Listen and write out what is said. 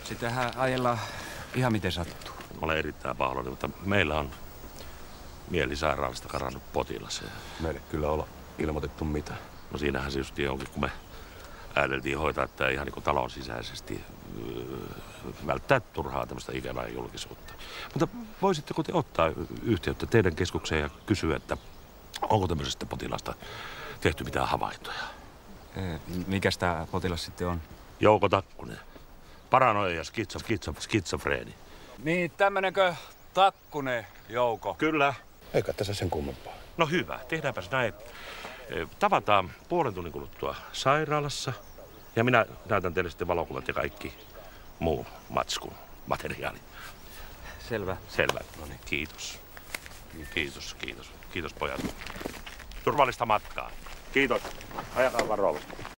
Sitähän ajellaan ihan miten sattuu. Olen erittäin pahoillani, mutta meillä on mielisairaalasta karannut potilas. Meille kyllä olla ilmoitettu mitä. No siinähän se just onkin, kun me äädeltiin hoitaa, että ihan niin kuin talon sisäisesti välttää turhaa tämmöistä ikävää julkisuutta. Mutta voisitteko te ottaa yhteyttä teidän keskukseen ja kysyä, että onko tämmöisestä potilasta tehty mitään havaintoja? Mikäs tää potilas sitten on? Jouko Takkunen. Paranoia ja skitsofreeni. Niin, tämmönenkö Takkunen, Jouko? Kyllä. Eikä tässä sen kummempaa. No hyvä, tehdäänpäs näin. Tavataan puolen tunnin kuluttua sairaalassa. Ja minä näytän teille sitten valokuvat ja kaikki muu matskun materiaali. Selvä. Selvä. No niin, kiitos. Kiitos pojat. Turvallista matkaa. Kiitos. Ajakaa varovasti.